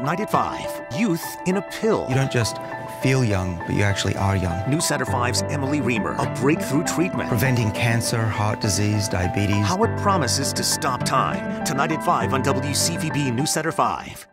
Tonight at 5, Youth in a Pill. You don't just feel young, but you actually are young. News Center 5's Emily Reamer, a breakthrough treatment. Preventing cancer, heart disease, diabetes. How it promises to stop time. Tonight at 5 on WCVB News Center 5.